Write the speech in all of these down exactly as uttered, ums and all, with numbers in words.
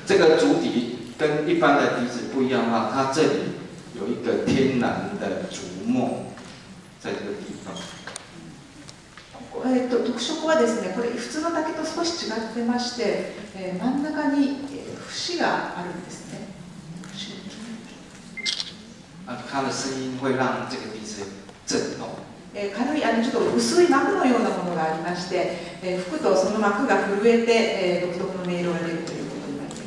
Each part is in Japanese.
这个竹笛跟一般的笛子不一样的话，它这里有一个天然的竹墨在这个地方。 えー、と特色はですね、これ普通の竹と少し違ってまして、えー、真ん中に、えー、節があるんですね。 啊，它的声音会让这个笛子震动。 えー、軽いあのちょっと薄い膜のようなものがありまして、えー、吹くとその膜が震えて、えー、独特の音色が出るということになります。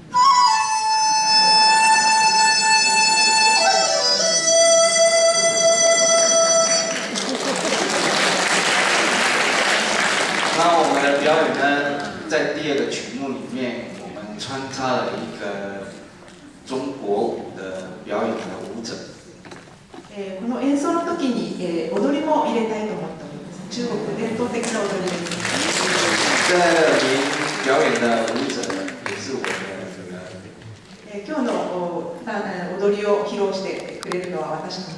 那我们的表演呢，在第二个曲目里面，我们穿插了一个中国舞的表演的舞者。 えー、この演奏の時に、えー、踊りも入れたいと思っております。中国伝統的な踊りです。 这名表演的舞者也是我的女儿。 えー、今日のお踊りを披露してくれるのは私の